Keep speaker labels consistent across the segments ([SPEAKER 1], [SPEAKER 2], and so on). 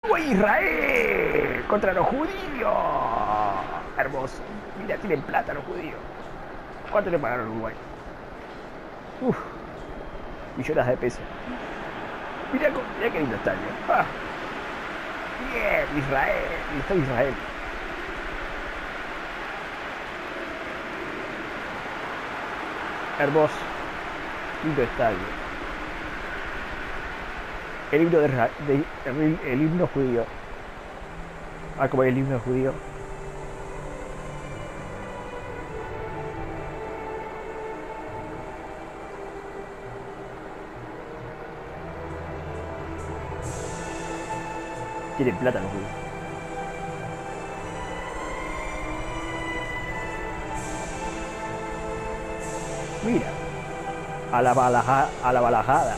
[SPEAKER 1] ¡Uy, Israel! ¡Contra los judíos! Hermoso. Mira, tienen plata los judíos. ¿Cuánto le pagaron a Uruguay? Uf, millones de pesos. Mira, mira qué lindo estadio. Ah, bien, Israel. Está Israel. Hermoso. Lindo estadio. El himno el himno judío. Ah, como el himno judío. Tienen plata los judíos. Mira. A la balajada.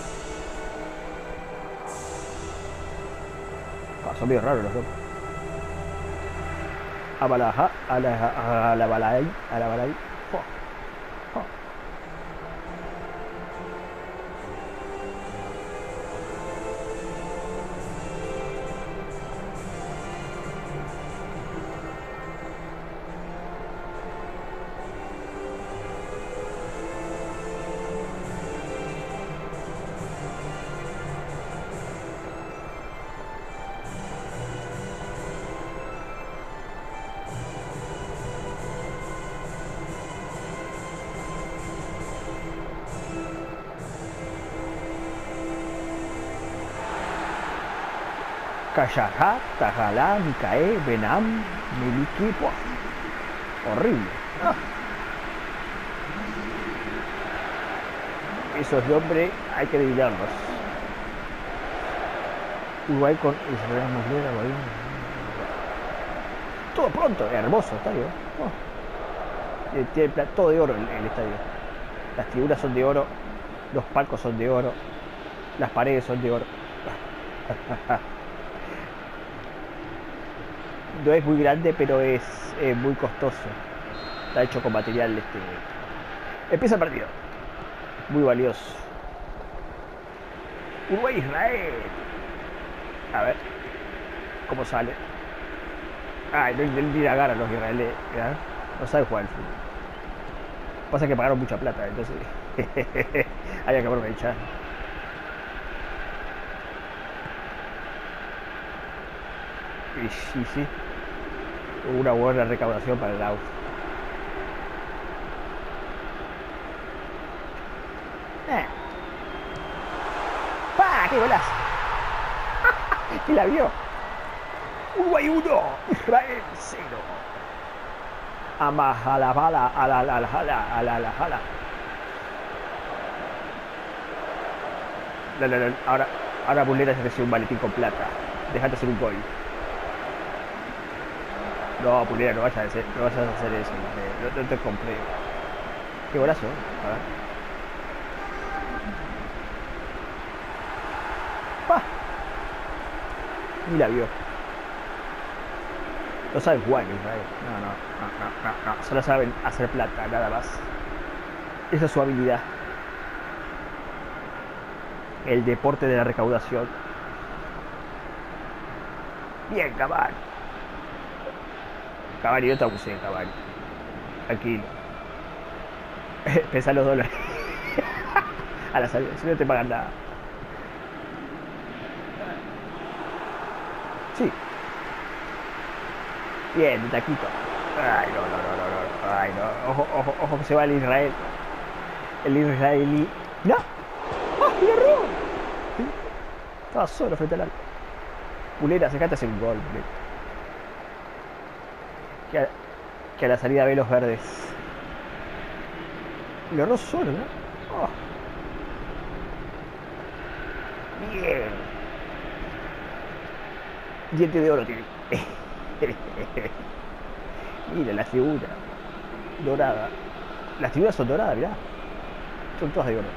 [SPEAKER 1] Ah, son medio raros los dos. A la balay. Oh, oh. Kashahá, Tajalá, Micaé, Benam, Miliki. Horrible. Ah. Esos nombres hay que adivinarlos. Uruguay con Israel Muslera, todo pronto, hermoso estadio. Oh. Tiene todo de oro el estadio. Las tribunas son de oro, los palcos son de oro, las paredes son de oro. No es muy grande, pero es muy costoso. Está hecho con material Empieza el partido. Muy valioso. Uruguay-Israel. A ver cómo sale. Ay, no la gana los israelíes. No saben jugar al fútbol. Pasa que pagaron mucha plata, entonces hay que aprovechar. Y sí. Una buena recaudación para el auto. ¡Pah! ¡Qué golazo! ¿Quién la vio? Uruguay 1, Israel 0. Amajalabala, alalajala. Ahora Bulera se recibe un maletín con plata. Dejate hacer un gol. No, Pulera, no vayas a hacer eso. No te compré. Qué golazo, a ver. ¡Pah! Ni la vio. No saben jugar en Israel. No. Solo saben hacer plata, nada más. Esa es su habilidad. El deporte de la recaudación. Bien, Cavani. Cavani, yo te abusé, Cavani. Tranquilo. Pesa los dólares. A la salida, si no te pagan nada. Sí. Bien, de taquito. Ay, no. Ay, no. Ojo que se va el Israel. El israelí. ¡No! ¡Ah, lo erró! ¿Sí? Estaba solo frente al arco. Pulera, sacate a hacer un gol, Pulera. Que a la salida ve los verdes. Lo erró solo, ¿no? Oh. Bien. Diente de oro tiene. Mira la figura. Dorada. Las figuras son doradas, mirá. Son todas de oro.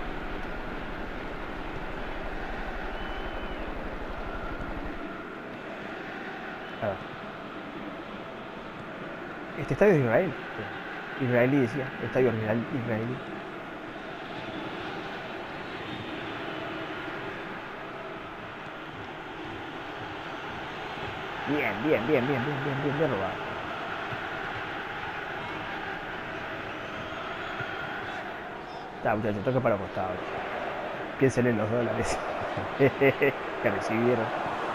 [SPEAKER 1] A ver. Este estadio es de Israel. Israelí decía. Estadio israelí. Bien, bien, bien, bien, bien, bien, bien, bien robado. Está, muchachos, toque para los costados. Piensen en los dólares que recibieron.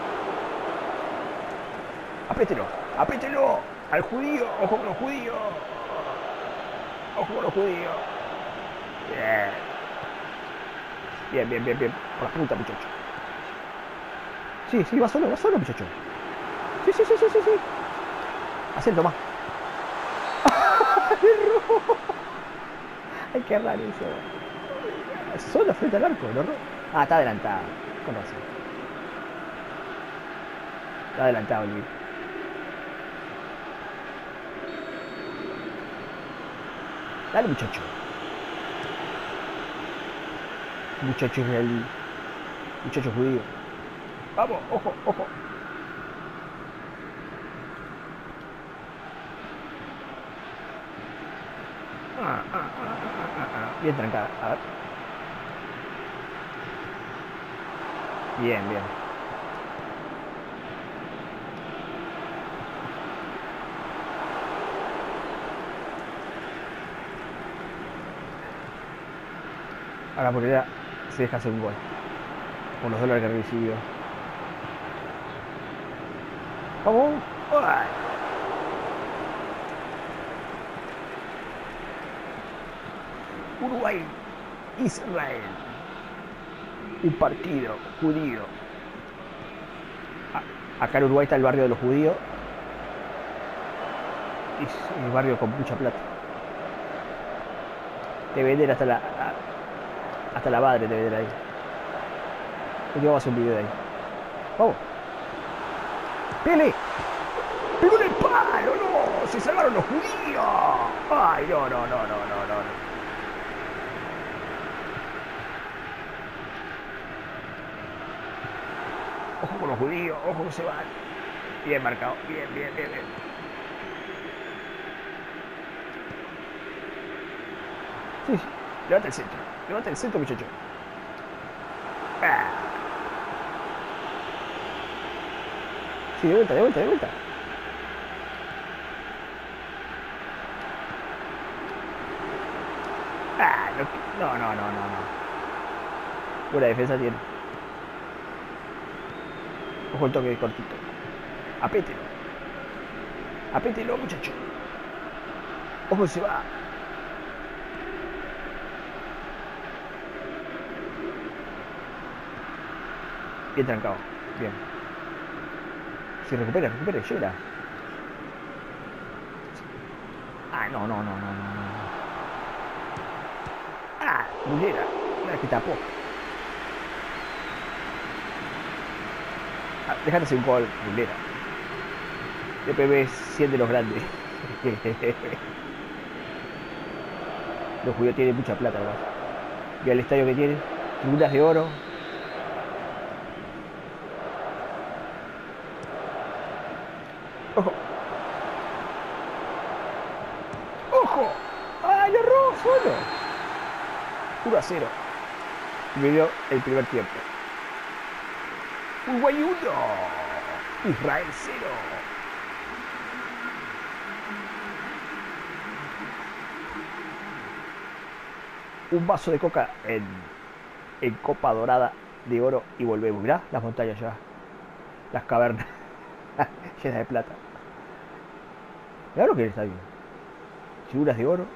[SPEAKER 1] Apételo, apételo al judío, ojo con los judíos. Ojo con los judíos. Bien. Bien, bien, bien, bien. Por la punta, muchacho. Sí, sí, va solo, muchacho. Sí, sí, sí, sí, sí, sí. Hacé el tomás. Hay que errar eso. Solo frente al arco, ¿no? Ah, está adelantado. Con razón. Está adelantado, Luis. Dale, muchacho. Muchacho israelí. Muchacho judío. Vamos, ojo, ojo. Bien trancada. A ver. Bien, bien. Ahora por allá se deja hacer un gol. Con los dólares que recibió. ¡Vamos! ¡Ay! Uruguay, Israel. Un partido judío. Acá en Uruguay está el barrio de los judíos. Es un barrio con mucha plata. Te venden hasta la madre te venden ahí. Y vamos a hacer un video de ahí. Vamos. ¡Pele! ¡Pegó en el palo! ¡No! ¡Se salvaron los judíos! ¡Ay, no, no, no, no, no, no! Ojo con los judíos, ojo que se van. Bien marcado, bien, bien, bien, bien. Sí, sí. Levanta el centro, muchacho. Ah. Sí, de vuelta, de vuelta, de vuelta. Ah, no, no, no, no, no. Buena defensa tiene. Ojo el toque cortito. Apételo. Apételo, muchacho. Ojo, se va. Bien trancado. Bien. Si recupera, llega. Ah, no, no, no, no, no, no. Ah, Muslera. Una que tapó. Ah, déjate hacer un gol, Muslera. DPB 100 de los grandes. Los judíos tienen mucha plata, ¿verdad? Mira el estadio que tiene. Tribunas de oro. ¡Ojo! ¡Ojo! ¡Ay, lo robó solo! 1-0. Y me dio el primer tiempo. Uruguay 1. Israel 0. Un vaso de coca en copa dorada de oro y volvemos. Mirá las montañas ya. Las cavernas llenas de plata. Mirá lo que está bien. Figuras de oro.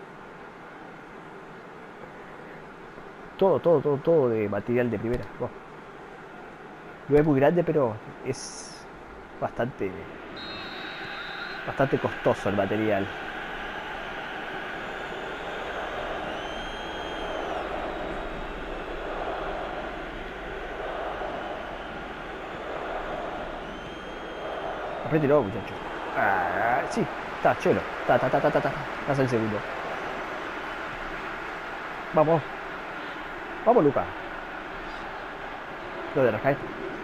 [SPEAKER 1] Todo de material de primera. Oh. No es muy grande, pero es bastante costoso el material. Apriételo, muchacho. Ah, sí, está, chelo. Haz el segundo. Vamos. Vamos, Luca. Lo de Rajaet.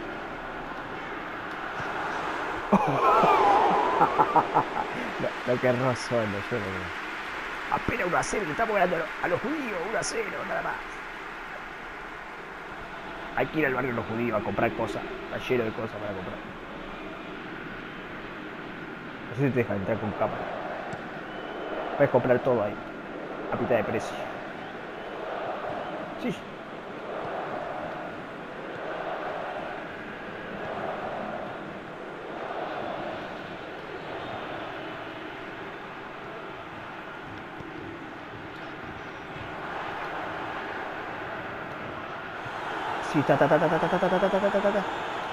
[SPEAKER 1] Lo que erró solo, yo no veo. Apenas 1-0, le estamos ganando a los judíos, 1-0, nada más. Hay que ir al barrio de los judíos a comprar cosas. Está lleno de cosas para comprar. No sé si te dejan entrar con cámara. Puedes comprar todo ahí. A mitad de precio. Sí. Sí, ta ta ta ta ta ta ta ta ta ta ta ta ta.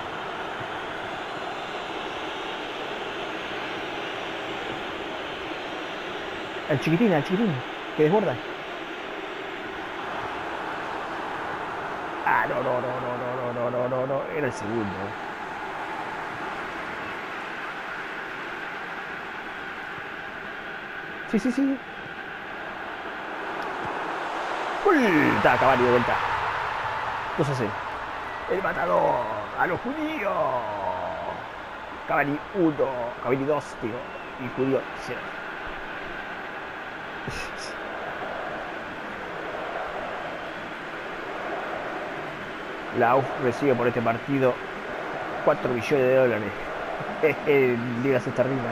[SPEAKER 1] El chiquitín, que desborda. Ah, no, no, no, no, no, no, no, no, no, era el segundo. Sí, sí, sí. ¡Uy! Está Cavani de vuelta. 2-0. El matador a los judíos. Cavani 1, Cavani 2, digo. Y judío 0. La UF recibe por este partido 4 millones de dólares en ligas esterlinas.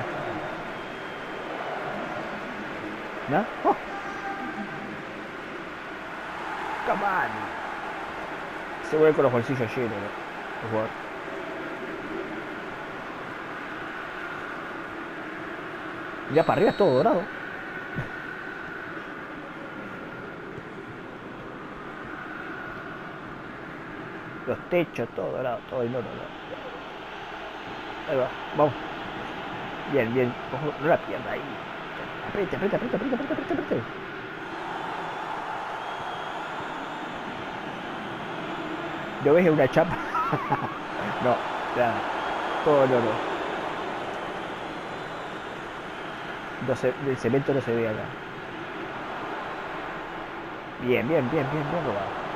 [SPEAKER 1] ¿No? ¡Oh! Cavani. Se vuelve con los bolsillos llenos, ¿no? El jugador. Ya para arriba es todo dorado. Los techos, todo dorado, todo el oro. Ahí va, vamos. Bien, bien. Ojo, no la pierda ahí. Apriete, apriete, apriete, apriete, apriete, apriete, apriete. ¿Lo ves en una chapa? No, nada. Todo el oro. No se, el cemento no se ve acá. Bien, bien, bien, bien, bien robado.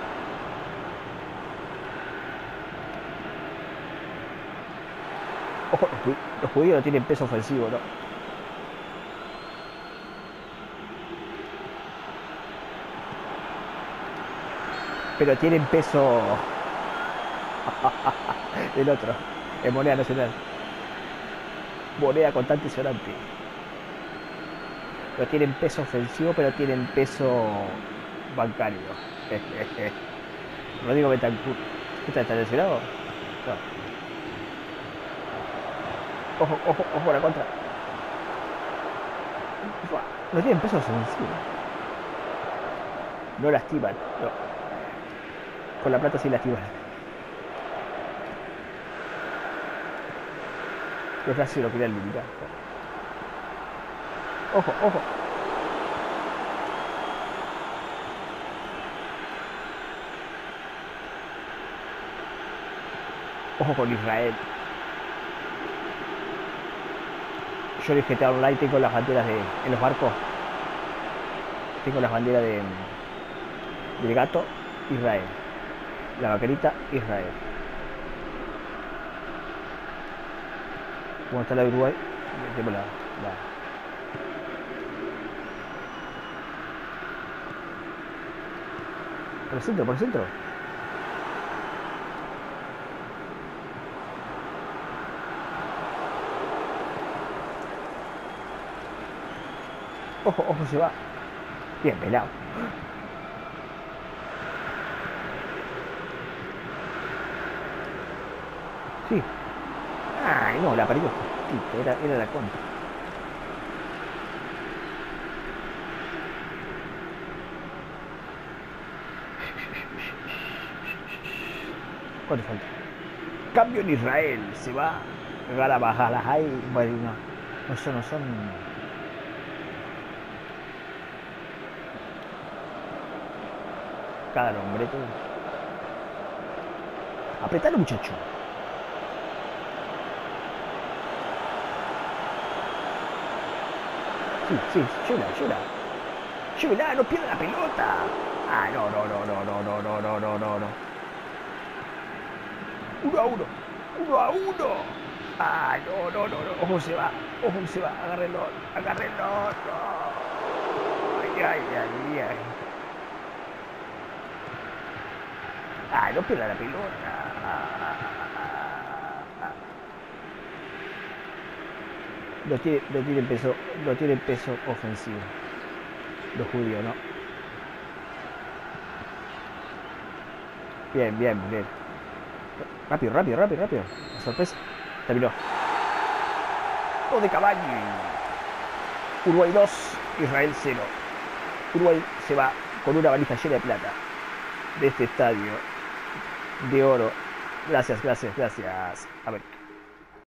[SPEAKER 1] Ojo, los judíos no tienen peso ofensivo, ¿no? Pero tienen peso del otro, en moneda nacional. Moneda contante y sonante. No tienen peso ofensivo, pero tienen peso bancario. Rodrigo Betancourt. ¿Está lesionado? No. Ojo, ojo, ojo a la contra. No tienen peso ofensivo. No lastiman, no. Con la plata sí lastiman. Los nazis lo querían limitar. Ojo, ojo. Ojo con Israel. Yo en el GTA Online tengo las banderas de. En los barcos. Tengo las banderas de. Del gato, Israel. La vaquerita, Israel. ¿Cómo está la de Uruguay? Tengo la. Por el centro, por el centro. Ojo, ojo, se va. Bien, pelado. Sí. Ay, no, la perdió justito. Era la contra. ¿Cuánto falta? Cambio en Israel. Se va. Gala bajalas ahí. Bueno, no son, no son. Cada hombre todo. Apretalo, muchacho. Sí, sí, llévala. Llévala, no pierda la pelota. Ah, no, no, no, no, no, no, no, no, no, no, no. 1-1. 1-1. Ah, no, no, no, no. Ojo se va. Ojo se va. Agárrenlo. Agárrenlo. No. Ay, ay, ay, ay. Ah, no pierda la pelota. 1-1. no tienen peso ofensivo. Los judíos, ¿no? Bien, bien, bien. Rápido, rápido, rápido, rápido. La sorpresa. Terminó. Gol de Cavani. Uruguay 2, Israel 0. Uruguay se va con una valija llena de plata de este estadio de oro. Gracias, gracias, gracias. A ver.